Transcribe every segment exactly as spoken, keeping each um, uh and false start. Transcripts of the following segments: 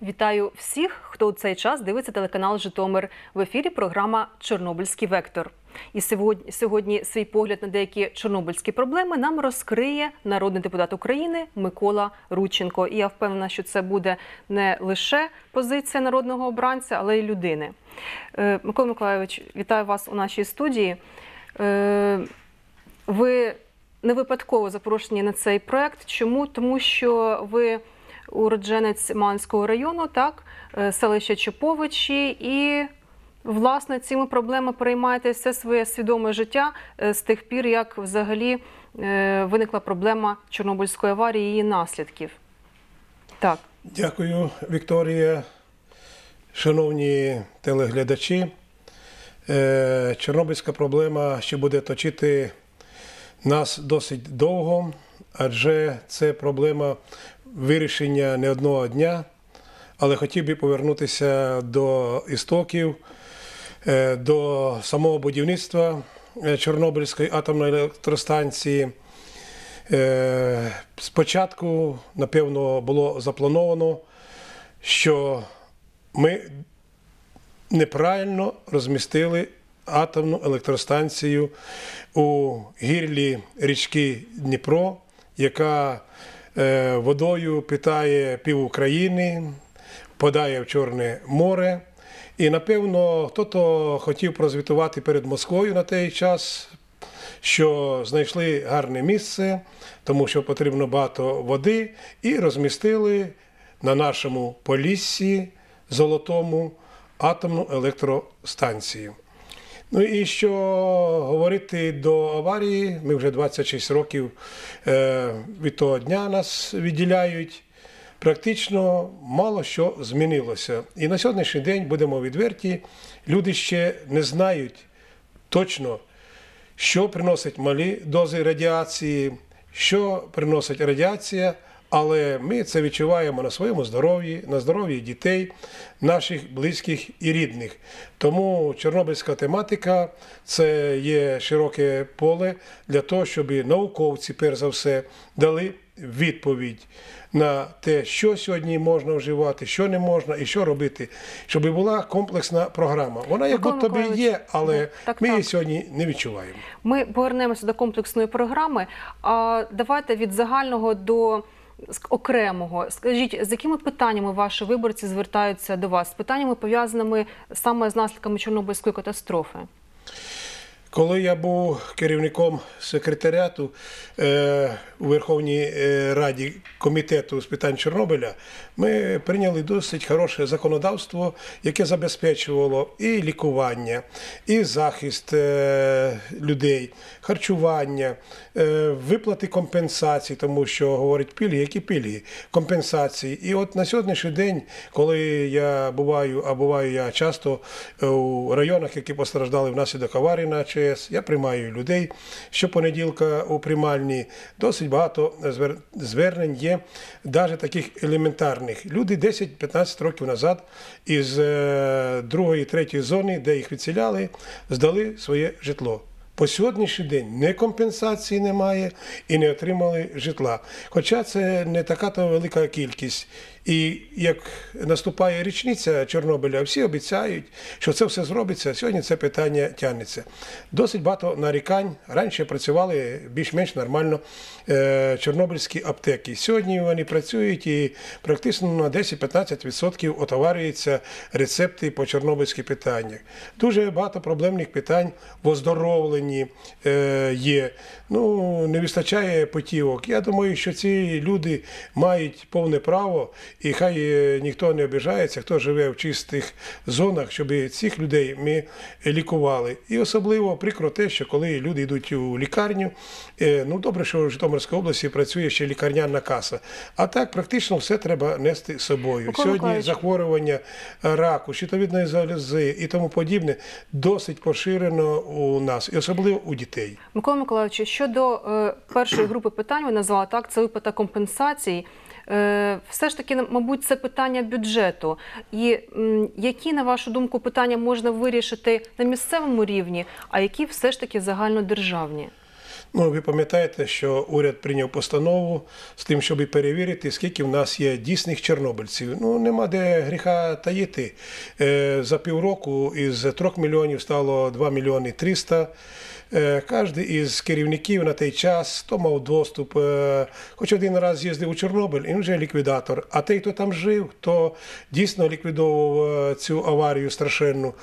Вітаю всіх, хто у цей час дивиться телеканал «Житомир». В ефірі програма «Чорнобильський вектор». І сьогодні, сьогодні свій погляд на деякі чорнобильські проблеми нам розкриє народний депутат України Микола Рудченко. І я впевнена, що це буде не лише позиція народного обранця, але й людини. Микола Миколайович, вітаю вас у нашій студії. Ви не випадково запрошені на цей проект. Чому? Тому що ви уродженець Манського району, так, селища Чоповичі, і, власне, цими проблемами переймаєте все своє свідоме життя з тих пір, як взагалі виникла проблема Чорнобильської аварії і її наслідків. Так. Дякую, Вікторія. Шановні телеглядачі, чорнобильська проблема ще буде точити нас досить довго, адже це проблема вирішення не одного дня, але хотів би повернутися до істоків, до самого будівництва Чорнобильської атомної електростанції. Спочатку, напевно, було заплановано, що ми неправильно розмістили атомну електростанцію у гирлі річки Дніпро, яка водою питає пів України, подає в Чорне море. І, напевно, хто-то хотів прозвітувати перед Москвою на той час, що знайшли гарне місце, тому що потрібно багато води, і розмістили на нашому Поліссі Золотому атомну електростанцію. Ну і що говорити до аварії, ми вже двадцять шість років від того дня нас відділяють, практично мало що змінилося. І на сьогоднішній день, будемо відверті, люди ще не знають точно, що приносить малі дози радіації, що приносить радіація, але ми це відчуваємо на своєму здоров'ї, на здоров'ї дітей, наших близьких і рідних. Тому чорнобильська тематика – це є широке поле для того, щоб науковці, перш за все, дали відповідь на те, що сьогодні можна вживати, що не можна і що робити, щоб була комплексна програма. Вона як будто би є, але так, ми так. її сьогодні не відчуваємо. Ми повернемося до комплексної програми, а давайте від загального до окремого. Скажіть, з якими питаннями ваші виборці звертаються до вас? З питаннями, пов'язаними саме з наслідками Чорнобильської катастрофи? Коли я був керівником секретаріату е, у Верховній Раді комітету з питань Чорнобиля, ми прийняли досить хороше законодавство, яке забезпечувало і лікування, і захист е, людей, харчування, е, виплати компенсацій, тому що говорять пільги, які пільги, компенсації. І от на сьогоднішній день, коли я буваю, а буваю я часто у районах, які постраждали внаслідок аварії на ЧАЕС, я приймаю людей. Щопонеділка у приймальні досить багато звернень є, навіть таких елементарних. Люди десять-п'ятнадцять років назад із другої, третьої зони, де їх відселяли, здали своє житло. По сьогоднішній день ні компенсації немає і не отримали житла. Хоча це не така-то велика кількість. І як наступає річниця Чорнобиля, всі обіцяють, що це все зробиться. Сьогодні це питання тягнеться. Досить багато нарікань. Раніше працювали більш-менш нормально е, чорнобильські аптеки. Сьогодні вони працюють і практично на десять-п'ятнадцять відсотків отоварюються рецепти по чорнобильських питаннях. Дуже багато проблемних питань в оздоровленні е, є. Ну, не вистачає путівок. Я думаю, що ці люди мають повне право, і хай ніхто не обіжається, хто живе в чистих зонах, щоб цих людей ми лікували. І особливо прикро те, що коли люди йдуть у лікарню, ну добре, що в Житомирській області працює ще лікарняна каса. А так практично все треба нести з собою. Микола Сьогодні Миколайович. захворювання раку, щитовидної залози і тому подібне досить поширено у нас, і особливо у дітей. Микола Миколайович, щодо е, першої групи питань, ви назвали так, це виплата компенсацій. Е, все ж таки, мабуть, це питання бюджету. І м, які, на вашу думку, питання можна вирішити на місцевому рівні, а які все ж таки загальнодержавні? Ну, ви пам'ятаєте, що уряд прийняв постанову з тим, щоб перевірити, скільки в нас є дійсних чорнобильців. Ну, нема де гріха таїти. Е, за півроку із трьох мільйонів стало два мільйони триста. Кожен із керівників на той час, хто мав доступ, хоч один раз їздив у Чорнобиль, і він вже ліквідатор. А той, хто там жив, хто дійсно ліквідовував цю аварію страшенну,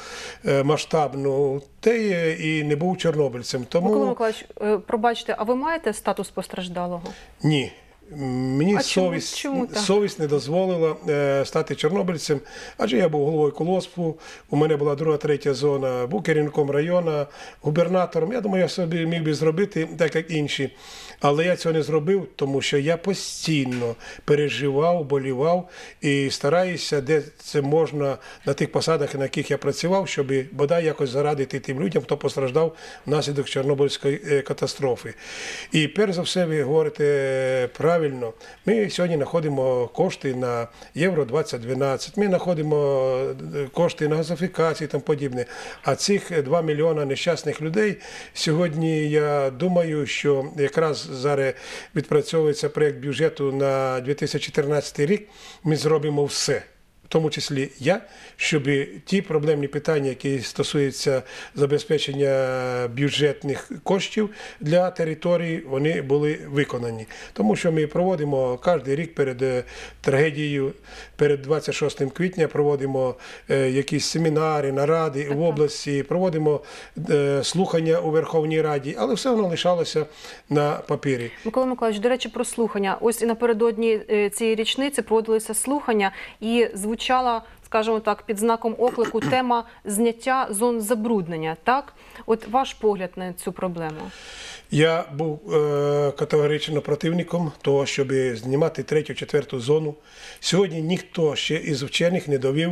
масштабну, той і не був чорнобильцем. Тому... Микола Миколаївич, пробачте, а ви маєте статус постраждалого? Ні. Мені а совість, чому? Чому совість не дозволила е, стати чорнобильцем, адже я був головою колгоспу, у мене була друга, третя зона, був керівником району, губернатором. Я думаю, я собі міг би зробити так, як інші. Але я цього не зробив, тому що я постійно переживав, болівав і стараюся, де це можна, на тих посадах, на яких я працював, щоб бодай якось зарадити тим людям, хто постраждав внаслідок Чорнобильської катастрофи. І перш за все, ви говорите правильно, ми сьогодні знаходимо кошти на Євро двадцять дванадцять, ми знаходимо кошти на газифікацію і тому подібне. А цих два мільйона нещасних людей, сьогодні я думаю, що якраз зараз відпрацьовується проєкт бюджету на дві тисячі чотирнадцятий рік, ми зробимо все, в тому числі я, щоб ті проблемні питання, які стосуються забезпечення бюджетних коштів для території, вони були виконані. Тому що ми проводимо кожен рік перед трагедією, перед двадцять шостим квітня проводимо якісь семінари, наради в області, проводимо слухання у Верховній Раді, але все воно лишалося на папері. Микола Миколаївич, до речі, про слухання. Ось і напередодні цієї річниці проводилися слухання і звучала, скажімо так, під знаком оклику тема зняття зон забруднення. Так? От ваш погляд на цю проблему? Я був е, категорично противником того, щоб знімати третю, четверту зону. Сьогодні ніхто ще із вчених не довів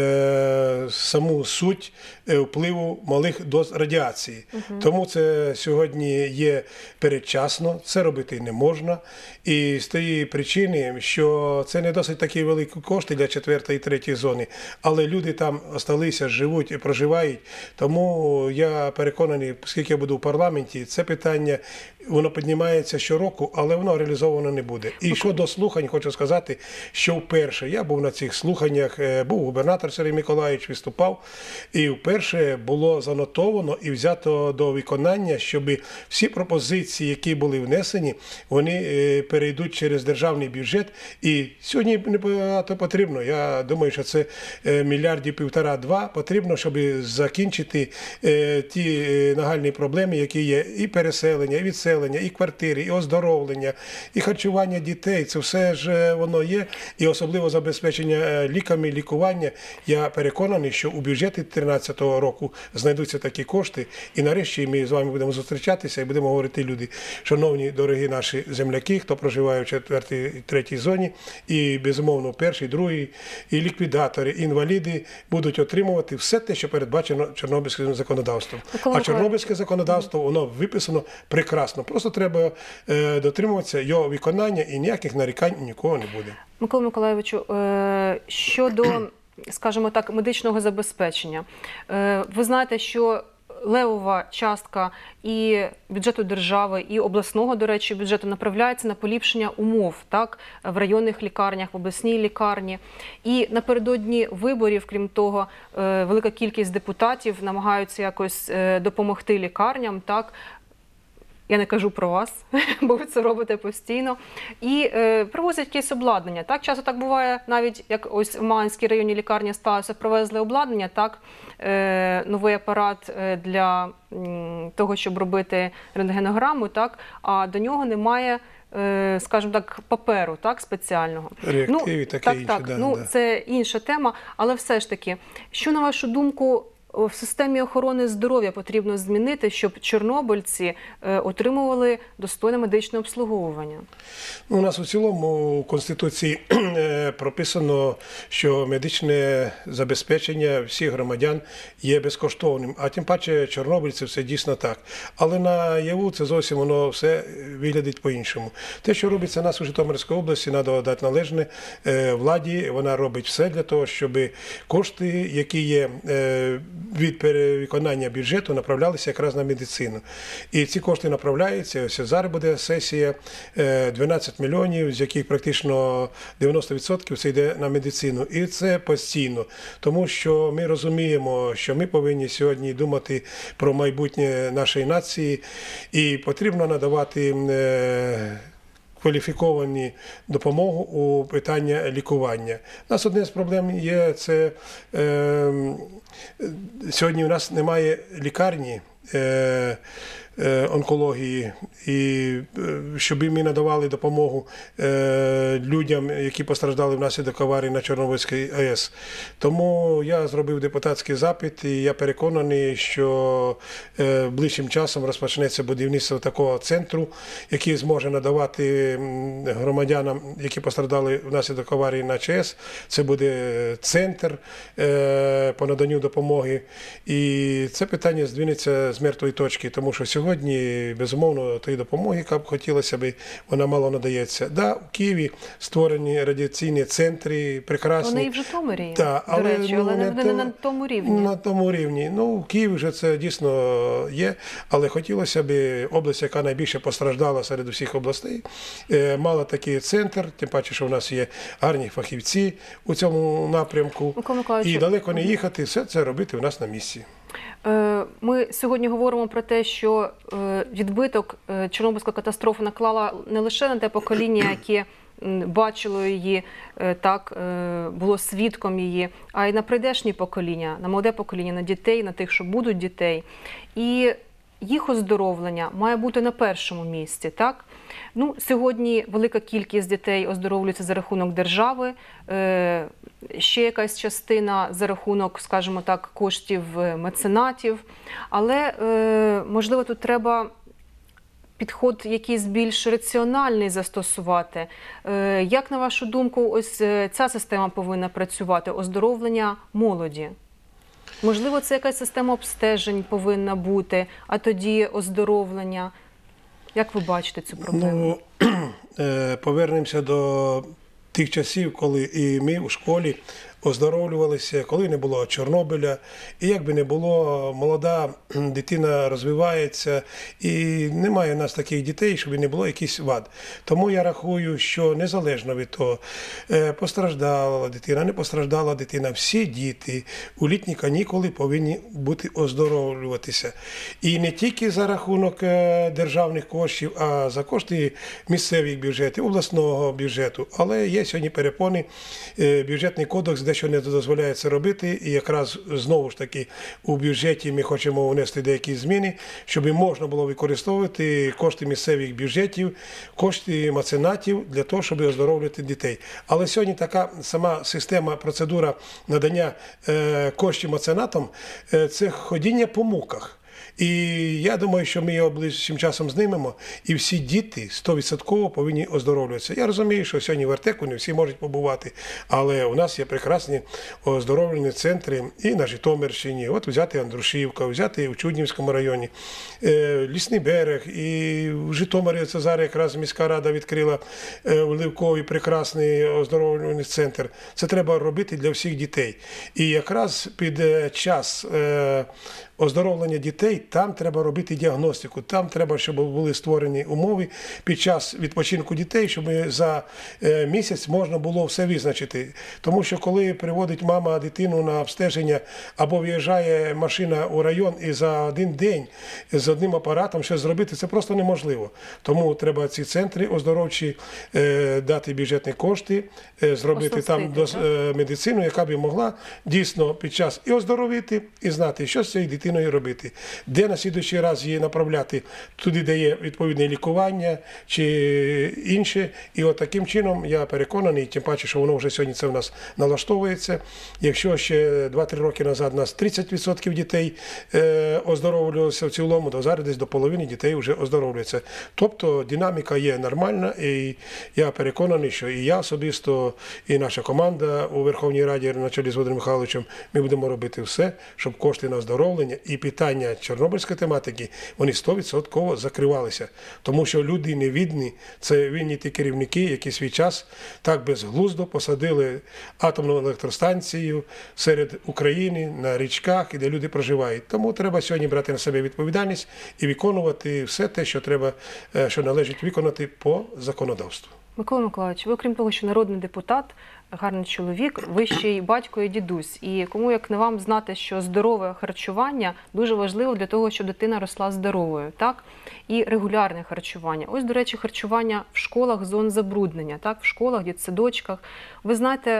е, саму суть е, впливу малих доз радіації. Угу. Тому це сьогодні є передчасно, це робити не можна. І з тієї причини, що це не досить такі великі кошти для четвертої і третьої зони, але люди там залишилися, живуть і проживають. Тому я переконаний, оскільки я буду в парламенті, це питання воно піднімається щороку, але воно реалізовано не буде. І щодо слухань, хочу сказати, що вперше я був на цих слуханнях, був губернатор Сергій Миколайович, виступав, і вперше було занотовано і взято до виконання, щоб всі пропозиції, які були внесені, вони перейдуть через державний бюджет. І сьогодні небагато потрібно. Я думаю, що це мільярдів півтора-два потрібно, щоб закінчити ті нагальні проблеми, які є і переселення, і відселення, і квартири, і оздоровлення, і харчування дітей. Це все ж воно є. І особливо забезпечення ліками, лікування. Я переконаний, що у бюджеті дві тисячі тринадцятого року знайдуться такі кошти. І нарешті ми з вами будемо зустрічатися і будемо говорити, люди, шановні, дорогі наші земляки, хто проживає в четвертій, третій зоні, і, безумовно, першій, другій, і ліквідатори, і інваліди будуть отримувати все те, що передбачено Чорнобильським законодавством. А Чорнобильське законодавство, воно виписано прекрасно. Просто треба е, дотримуватися його виконання і ніяких нарікань нікого не буде. Микола Миколайовичу, е, щодо, скажімо так, медичного забезпечення. Е, ви знаєте, що левова частка і бюджету держави, і обласного, до речі, бюджету направляється на поліпшення умов, так, в районних лікарнях, в обласній лікарні. І напередодні виборів, крім того, велика кількість депутатів намагаються якось допомогти лікарням, так. Я не кажу про вас, бо ви це робите постійно. І е, привозять якесь обладнання. Так? Часто так буває, навіть як ось в Малинській районній лікарні сталося, привезли обладнання, так? Е, новий апарат для м, того, щоб робити рентгенограму, так? А до нього немає, е, скажімо так, паперу, так? Спеціального. Реактиви, ну, таке так, інше. Так, да, ну, да. Це інша тема, але все ж таки, що, на вашу думку, в системі охорони здоров'я потрібно змінити, щоб чорнобильці отримували достойне медичне обслуговування? У нас у цілому в Конституції прописано, що медичне забезпечення всіх громадян є безкоштовним, а тим паче чорнобильців це дійсно так. Але наяву це зовсім воно все виглядить по-іншому. Те, що робиться у нас у Житомирській області, треба дати належне владі, вона робить все для того, щоб кошти, які є від перевиконання бюджету направлялися якраз на медицину. І ці кошти направляються, ось зараз буде сесія дванадцять мільйонів, з яких практично дев'яносто відсотків це йде на медицину. І це постійно, тому що ми розуміємо, що ми повинні сьогодні думати про майбутнє нашої нації і потрібно надавати кваліфіковані допомогу у питання лікування. У нас одне з проблем є, це е, сьогодні у нас немає лікарні е, е, онкології, і щоб ми надавали допомогу е, людям, які постраждали внаслідок аварії на Чорнобильській АЕС. Тому я зробив депутатський запит, і я переконаний, що е, ближчим часом розпочнеться будівництво такого центру, який зможе надавати громадянам, які постраждали внаслідок аварії на ЧАЕС. Це буде центр е, по наданню допомоги. І це питання здвинеться з мертвої точки, тому що сьогодні, безумовно, тієї допомоги, яка б хотілося б, вона мало надається. Да, у Києві створені радіаційні центри, прекрасні. Вони і в Житомирі, да, до речі, ну, але не вони не на тому рівні. На тому рівні. Ну, в Києві вже це дійсно є, але хотілося б область, яка найбільше постраждала серед усіх областей, мала такий центр, тим паче, що в нас є гарні фахівці у цьому напрямку. І далеко не їхати, все це робити у нас на місці. Ми сьогодні говоримо про те, що відбиток Чорнобильської катастрофи наклала не лише на те покоління, яке бачило її, так, було свідком її, а й на прийдешні покоління, на молоде покоління, на дітей, на тих, що будуть дітей. І їх оздоровлення має бути на першому місці, так? Ну, сьогодні велика кількість дітей оздоровлюється за рахунок держави, ще якась частина за рахунок, скажімо так, коштів меценатів. Але, можливо, тут треба підход якийсь більш раціональний застосувати. Як, на вашу думку, ось ця система повинна працювати, оздоровлення молоді? Можливо, це якась система обстежень повинна бути, а тоді оздоровлення. Як ви бачите цю проблему? Ну, повернемося до тих часів, коли і ми у школі оздоровлювалися, коли не було Чорнобиля. І як би не було, молода дитина розвивається, і немає у нас таких дітей, щоб не було якихось вад. Тому я рахую, що незалежно від того, постраждала дитина, не постраждала дитина, всі діти у літні канікули повинні бути оздоровлюватися. І не тільки за рахунок державних коштів, а за кошти місцевих бюджетів, обласного бюджету. Але є сьогодні перепони, бюджетний кодекс дещо не дозволяє це робити, і якраз знову ж таки у бюджеті ми хочемо внести деякі зміни, щоб можна було використовувати кошти місцевих бюджетів, кошти меценатів для того, щоб оздоровлювати дітей. Але сьогодні така сама система, процедура надання коштів меценатам – це ходіння по муках. І я думаю, що ми його ближчим часом знімемо, і всі діти сто відсотків повинні оздоровлюватися. Я розумію, що сьогодні в Артеку не всі можуть побувати, але у нас є прекрасні оздоровлені центри і на Житомирщині. От взяти Андрушівка, взяти в Чуднівському районі, Лісний берег, і в Житомирі це зараз якраз міська рада відкрила в Левкові прекрасний оздоровлювальний центр. Це треба робити для всіх дітей. І якраз під час оздоровлення дітей, там треба робити діагностику, там треба, щоб були створені умови під час відпочинку дітей, щоб за місяць можна було все визначити. Тому що коли приводить мама дитину на обстеження або виїжджає машина у район і за один день з одним апаратом щось зробити, це просто неможливо. Тому треба ці центри оздоровчі дати бюджетні кошти, зробити там медицину, яка б могла дійсно під час і оздоровити, і знати, що з цією дитиною робити. Де на слідуючий раз її направляти туди, де є відповідне лікування чи інше. І от таким чином я переконаний, тим паче, що воно вже сьогодні це в нас налаштовується. Якщо ще два-три роки назад у нас тридцять відсотків дітей е, оздоровлювалося в цілому, то зараз десь до половини дітей вже оздоровлюються. Тобто динаміка є нормальна, і я переконаний, що і я особисто, і наша команда у Верховній Раді на чолі з Володимиром Михайловичем, ми будемо робити все, щоб кошти на оздоровлення і питання чорнобильської тематики, вони сто відсотків закривалися. Тому що люди невідні, це винні ті керівники, які свій час так безглуздо посадили атомну електростанцію серед України, на річках, і де люди проживають. Тому треба сьогодні брати на себе відповідальність і виконувати все те, що треба, що належить виконати по законодавству. Микола Миколайович, ви, окрім того, що народний депутат, гарний чоловік, ви ще й батько і дідусь. І кому, як не вам, знати, що здорове харчування дуже важливо для того, щоб дитина росла здоровою, так? І регулярне харчування. Ось, до речі, харчування в школах зон забруднення, так? В школах, дитсадочках. Ви знаєте,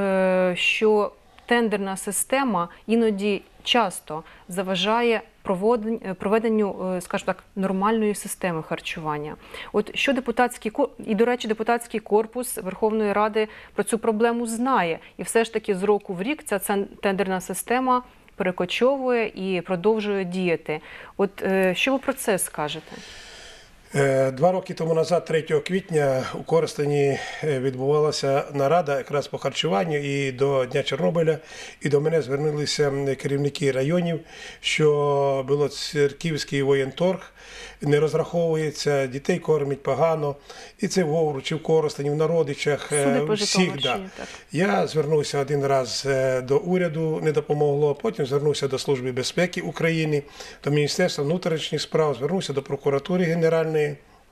що тендерна система іноді часто заважає проведенню, скажімо так, нормальної системи харчування. От що депутатський і, до речі, депутатський корпус Верховної Ради про цю проблему знає. І все ж таки з року в рік ця тендерна система перекочовує і продовжує діяти. От що ви про це скажете? Два роки тому назад, третього квітня, у Коростені відбувалася нарада якраз по харчуванню, і до Дня Чорнобиля, і до мене звернулися керівники районів, що Білоцерківський воєнторг не розраховується, дітей кормять погано, і це в Овручі, в Коростені, в Народичах, всіх. Да. Я звернувся один раз до уряду, не допомогло, потім звернувся до Служби безпеки України, до Міністерства внутрішніх справ, звернувся до прокуратури Генеральної.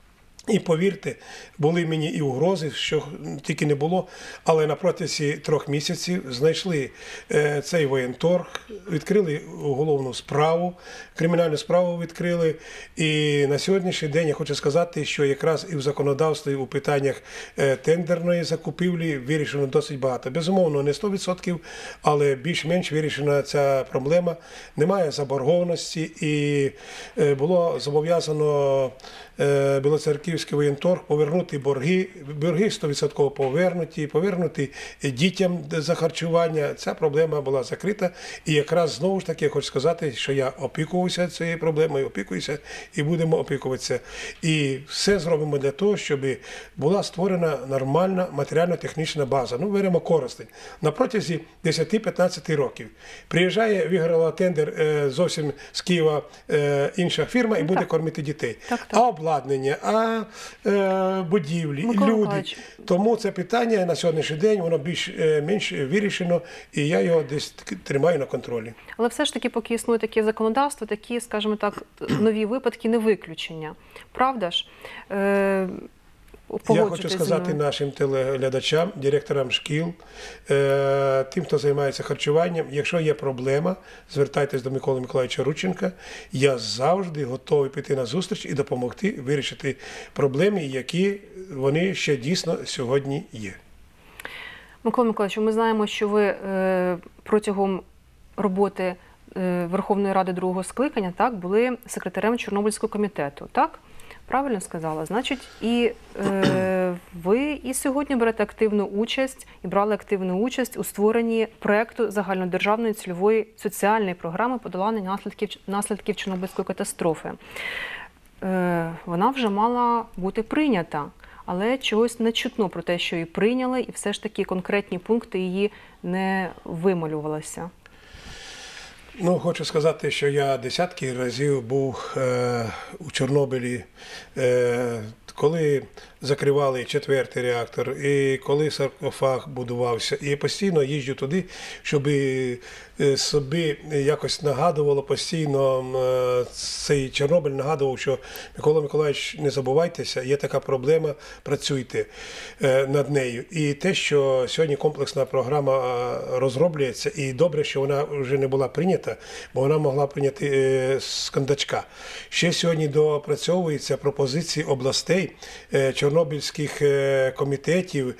І повірте, були мені і угрози, що тільки не було, але на протязі трьох місяців знайшли цей воєнторг, відкрили уголовну справу, кримінальну справу відкрили. І на сьогоднішній день я хочу сказати, що якраз і в законодавстві у питаннях тендерної закупівлі вирішено досить багато. Безумовно, не сто відсотків, але більш-менш вирішена ця проблема. Немає заборгованості і було зобов'язано Білоцерківський воєнторг повернути борги, борги сто відсотків повернуті, повернути дітям за харчування. Ця проблема була закрита. І якраз знову ж таки я хочу сказати, що я опікувався цією проблемою, опікуюся і будемо опікуватися. І все зробимо для того, щоб була створена нормальна матеріально-технічна база. Ну, беремо Коростень. На протязі десять-п'ятнадцять років приїжджає, виграла тендер зовсім з Києва інша фірма і буде кормити дітей. Так, так. А обладнання, а е, будівлі, Микола люди. Миколайович. Тому це питання на сьогоднішній день, воно більш-менш вирішено, і я його десь тримаю на контролі. Але все ж таки, поки існує таке законодавство, такі, скажімо так, нові випадки не виключення. Правда ж? Е, Я хочу сказати нашим телеглядачам, директорам шкіл, тим, хто займається харчуванням, якщо є проблема, звертайтесь до Миколи Миколайовича Рудченка. Я завжди готовий піти на зустріч і допомогти вирішити проблеми, які вони ще дійсно сьогодні є. Микола Миколайович, ми знаємо, що ви протягом роботи Верховної Ради другого скликання, так, були секретарем Чорнобильського комітету, так? Правильно сказала? Значить, і е, ви і сьогодні берете активну участь, і брали активну участь у створенні проєкту загальнодержавної цільової соціальної програми подолання наслідків, наслідків Чорнобильської катастрофи. Е, вона вже мала бути прийнята, але чогось не чутно про те, що її прийняли, і все ж таки конкретні пункти її не вималювалися. Ну, хочу сказати, що я десятки разів був е, у Чорнобилі, е, коли закривали четвертий реактор, і коли саркофаг будувався. І постійно їжджу туди, щоб собі якось нагадувало постійно, цей Чорнобиль нагадував, що Микола Миколайович, не забувайтеся, є така проблема, працюйте над нею. І те, що сьогодні комплексна програма розроблюється, і добре, що вона вже не була прийнята, бо вона могла прийняти з кондачка. Ще сьогодні доопрацьовуються пропозиції областей, чорнобильських комітетів,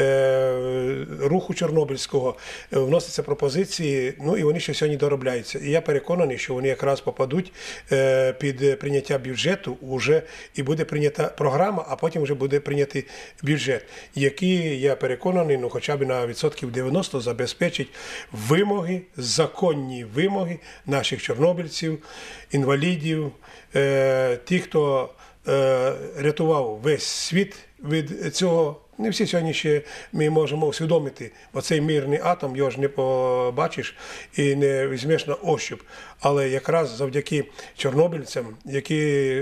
руху чорнобильського, вносяться пропозиції, ну і вони ще сьогодні доробляються. І я переконаний, що вони якраз попадуть під прийняття бюджету вже, і буде прийнята програма, а потім вже буде прийнятий бюджет, який, я переконаний, ну хоча б на відсотків дев'яносто забезпечить вимоги, законні вимоги наших чорнобильців, інвалідів, тих, хто рятував весь світ від цього Не всі сьогодні ще ми можемо усвідомити, бо цей мирний атом, його ж не побачиш і не візьмеш на ощуп. Але якраз завдяки чорнобильцям, які,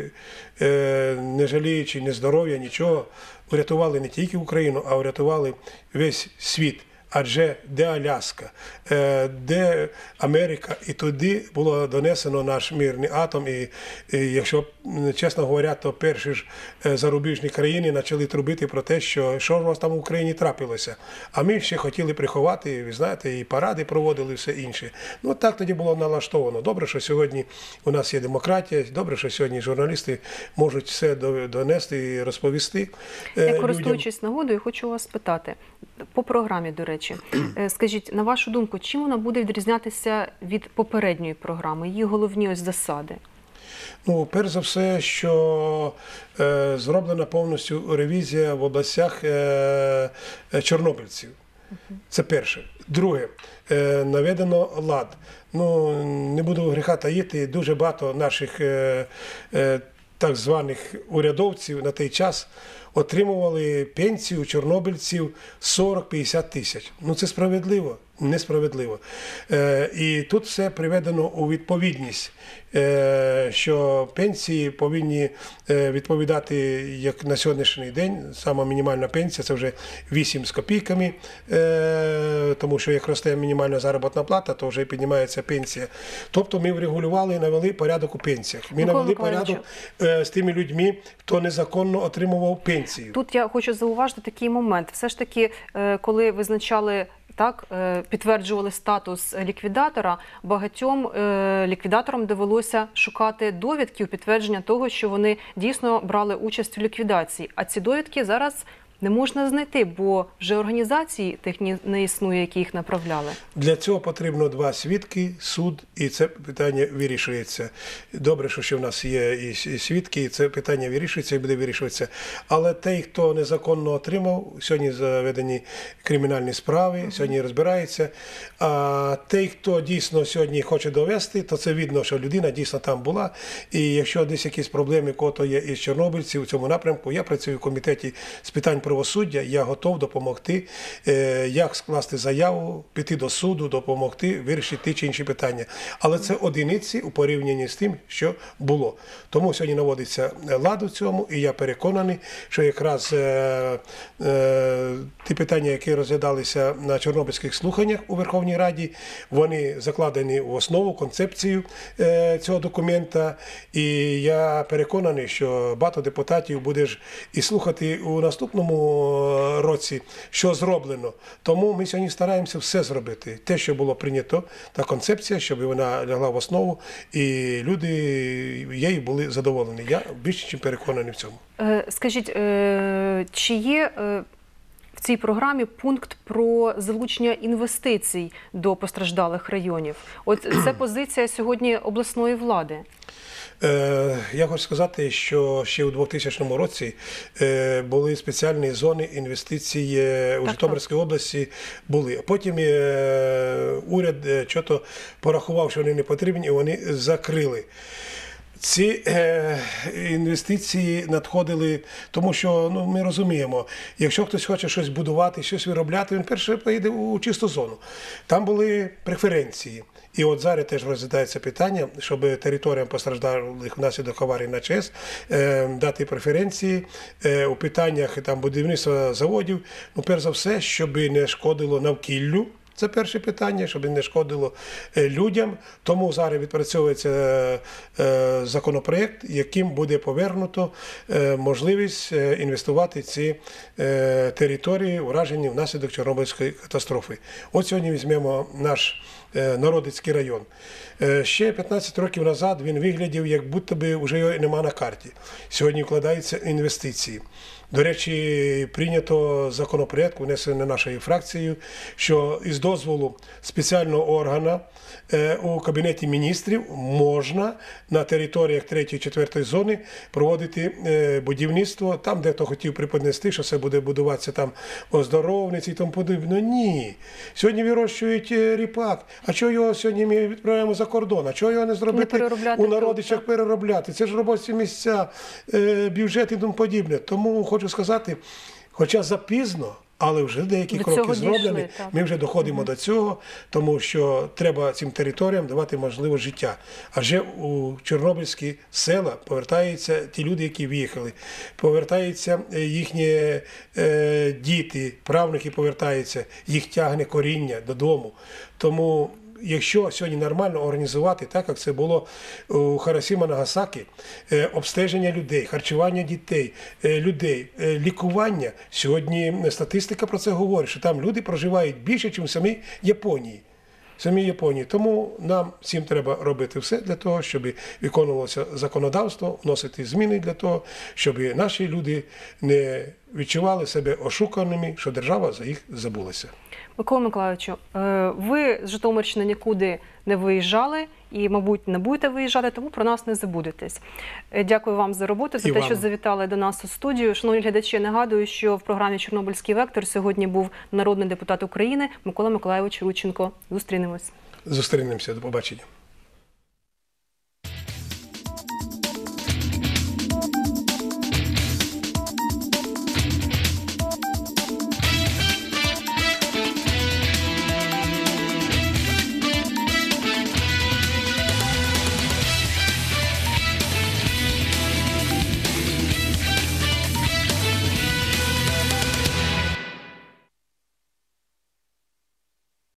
е, не жаліючи ні здоров'я, нічого, врятували не тільки Україну, а врятували весь світ. Адже де Аляска, е, де Америка, і туди було донесено наш мирний атом. І, і якщо, чесно говоря, то перші ж е, зарубіжні країни почали трубити про те, що що ж у вас там в Україні трапилося. А ми ще хотіли приховати, ви знаєте, і паради проводили, і все інше. Ну так тоді було налаштовано. Добре, що сьогодні у нас є демократія, добре, що сьогодні журналісти можуть все донести і розповісти е, Я, людям. користуючись нагодою, хочу вас питати. По програмі, до речі, скажіть, на вашу думку, чим вона буде відрізнятися від попередньої програми, її головні ось засади? Ну, перш за все, що е, зроблена повністю ревізія в областях е, е, чорнобильців. Це перше. Друге, е, наведено лад. Ну, не буду гріха таїти, дуже багато наших е, е, так званих урядовців на той час отримували пенсію чорнобильців сорок-п'ятдесят тисяч. Ну це справедливо? Несправедливо. Е, і тут все приведено у відповідність, е, що пенсії повинні е, відповідати, як на сьогоднішній день, сама мінімальна пенсія, це вже вісім з копійками, е, тому що як росте мінімальна заробітна плата, то вже піднімається пенсія. Тобто ми врегулювали і навели порядок у пенсіях. Ми Микола навели Миколайовичу, порядок е, з тими людьми, хто незаконно отримував пенсію. Тут я хочу зауважити такий момент. Все ж таки, е, коли визначали, так, е, підтверджували статус ліквідатора, багатьом е, ліквідаторам довелося шукати довідки у підтвердження того, що вони дійсно брали участь у ліквідації. А ці довідки зараз не можна знайти, бо вже організації тих не існує, які їх направляли. Для цього потрібно два свідки, суд, і це питання вирішується. Добре, що ще в нас є і свідки, і це питання вирішується і буде вирішуватися. Але той, хто незаконно отримав, сьогодні заведені кримінальні справи, mm-hmm. сьогодні розбирається. А той, хто дійсно сьогодні хоче довести, то це видно, що людина дійсно там була. І якщо десь якісь проблеми, кого є із чорнобильців у цьому напрямку, я працюю в комітеті з питань правосуддя, я готов допомогти, як скласти заяву, піти до суду, допомогти вирішити ті чи інші питання. Але це одиниці у порівнянні з тим, що було. Тому сьогодні наводиться лад у цьому, і я переконаний, що якраз е, е, ті питання, які розглядалися на чорнобильських слуханнях у Верховній Раді, вони закладені в основу, концепцію е, цього документа. І я переконаний, що багато депутатів будеш і слухати у наступному році, що зроблено. Тому ми сьогодні стараємося все зробити. Те, що було прийнято, та концепція, щоб вона лягла в основу, і люди її були задоволені. Я більше чим переконаний в цьому. Скажіть, чи є в цій програмі пункт про залучення інвестицій до постраждалих районів? От це позиція сьогодні обласної влади. Я хочу сказати, що ще у двохтисячному році були спеціальні зони інвестицій у Житомирській області. Були. А потім уряд чого-то порахував, що вони не потрібні, і вони закрили. Ці е, інвестиції надходили, тому що ну, ми розуміємо, якщо хтось хоче щось будувати, щось виробляти, він перше поїде у чисту зону. Там були преференції. І от зараз теж розглядається питання, щоб територіям постраждалих внаслідок аварії на ЧАЕС е, дати преференції е, у питаннях там, будівництва заводів, ну, перш за все, щоб не шкодило навкіллю. Це перше питання, щоб не шкодило людям. Тому зараз відпрацьовується законопроєкт, яким буде повернуто можливість інвестувати в ці території, уражені внаслідок Чорнобильської катастрофи. От сьогодні візьмемо наш Народицький район. Ще п'ятнадцять років назад він виглядів, як будто би вже його нема на карті. Сьогодні вкладаються інвестиції. До речі, прийнято законопроєкт, внесений нашою фракцією, що із дозволу спеціального органу у Кабінеті міністрів можна на територіях третьої-четвертої зони проводити будівництво, там, де хто хотів приподнести, що це буде будуватися там оздоровниці і тому подібне. Ні. Сьогодні вирощують ріпак. А чого його сьогодні ми відправляємо за кордон? А чого його не зробити не у Народичах, тут, переробляти? Це ж робочі місця, бюджет і тому подібне. Тому хочу сказати, Хоча запізно, але вже деякі До кроки цього дійшли, зроблені. так. Ми вже доходимо угу. до цього, тому що треба цим територіям давати можливість життя. Адже у чорнобильські села повертаються ті люди, які виїхали, повертаються їхні е, діти, правнуки повертаються, їх тягне коріння додому. Тому якщо сьогодні нормально організувати, так як це було у Хіросіма Нагасакі, обстеження людей, харчування дітей, людей, лікування, сьогодні статистика про це говорить, що там люди проживають більше, ніж в самій Японії. В самій Японії. Тому нам всім треба робити все для того, щоб виконувалося законодавство, вносити зміни для того, щоб наші люди не відчували себе ошуканими, що держава за їх забулася. Микола Миколайовичу, ви з Житомирщини нікуди не виїжджали і, мабуть, не будете виїжджати, тому про нас не забудетесь. Дякую вам за роботу, за і те, вам. що завітали до нас у студію. Шановні глядачі, я нагадую, що в програмі «Чорнобильський вектор» сьогодні був народний депутат України Микола Миколайович Рудченко. Зустрінемось. Зустрінемося. До побачення.